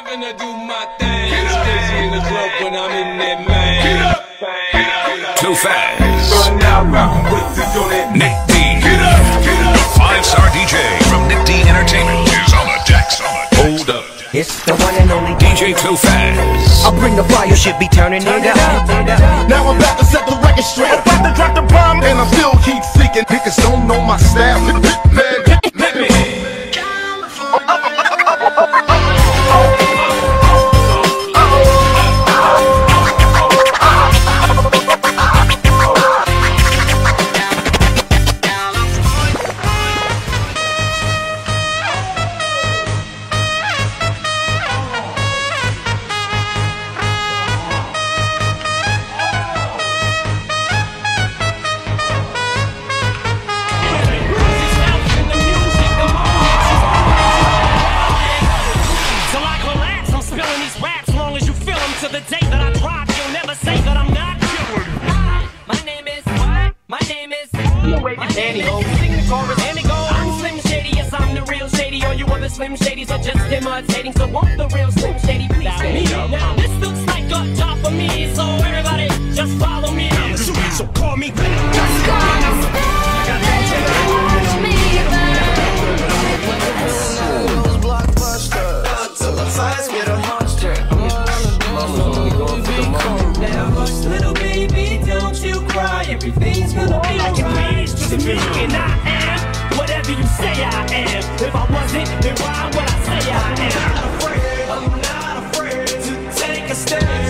finna do my thing. Stacy in the club when I'm in that man. Get up, Too fast. Run now, rockin' with the unit. Nick D. Get up, get up. The 5-star DJ from Nick D Entertainment is on the decks. Hold up. It's the one and only DJ Too Fast. I'll bring the fire, should be turning it up. Now I'm about to set the record straight. I'm about to drop the bomb, and I still keep seeking. Niggas don't know my style. Let me. To the day that I drop, you'll never say that I'm not cured. My name is Danny Ho. Sing the chorus and it goes. I'm Slim Shady, yes I'm the real Shady. All you other Slim Shadys are just imitating. So won't the real Slim Shady please stay me? Now this looks like a job for me, so everybody just follow me. So call me back. Just call me back. Little baby, don't you cry. Everything's gonna be alright. Just me and I am whatever you say I am. If I wasn't, then why would I say I am? I'm not afraid to take a stand.